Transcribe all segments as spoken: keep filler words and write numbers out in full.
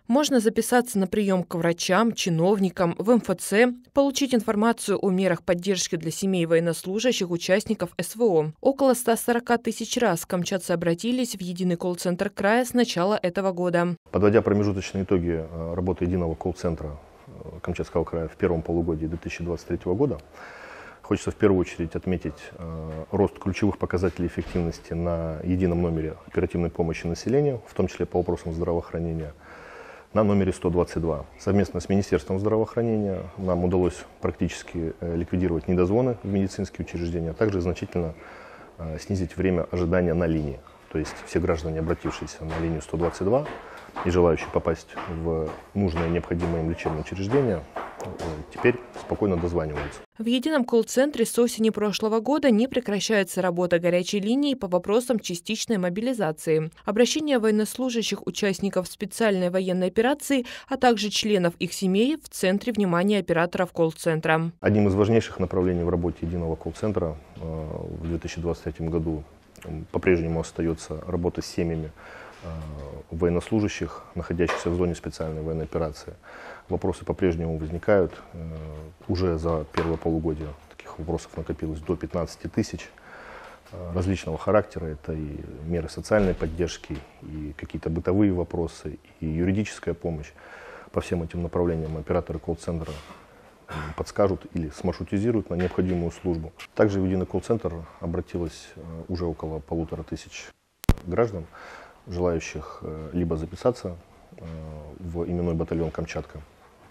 Можно записаться на прием к врачам, чиновникам, в эм эф цэ, получить информацию о мерах поддержки для семей военнослужащих участников эс вэ о. Около ста сорока тысяч раз камчатцы обратились в единый колл-центр края с начала этого года. Подводя промежуточные итоги работы единого колл-центра Камчатского края в первом полугодии две тысячи двадцать третьего года, хочется в первую очередь отметить э, рост ключевых показателей эффективности на едином номере оперативной помощи населению, в том числе по вопросам здравоохранения, на номере сто двадцать два. Совместно с Министерством здравоохранения нам удалось практически э, ликвидировать недозвоны в медицинские учреждения, а также значительно э, снизить время ожидания на линии. То есть все граждане, обратившиеся на линию сто двадцать два и желающие попасть в нужное необходимое им лечебное учреждение, теперь спокойно дозваниваются. В едином колл-центре с осени прошлого года не прекращается работа горячей линии по вопросам частичной мобилизации. Обращение военнослужащих участников специальной военной операции, а также членов их семей в центре внимания операторов колл-центра. Одним из важнейших направлений в работе единого колл-центра в две тысячи двадцать третьем году по-прежнему остается работа с семьями военнослужащих, находящихся в зоне специальной военной операции. Вопросы по-прежнему возникают. Уже за первое полугодие таких вопросов накопилось до пятнадцати тысяч различного характера. Это и меры социальной поддержки, и какие-то бытовые вопросы, и юридическая помощь. По всем этим направлениям операторы колл-центра подскажут или смаршрутизируют на необходимую службу. Также в единый колл-центр обратилось уже около полутора тысяч граждан, желающих либо записаться в именной батальон «Камчатка»,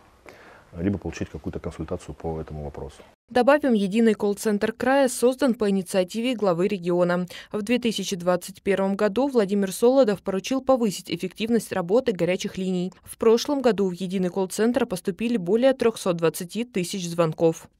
либо получить какую-то консультацию по этому вопросу. Добавим, единый колл-центр края создан по инициативе главы региона. В две тысячи двадцать первом году Владимир Солодов поручил повысить эффективность работы горячих линий. В прошлом году в единый колл-центр поступили более трёхсот двадцати тысяч звонков.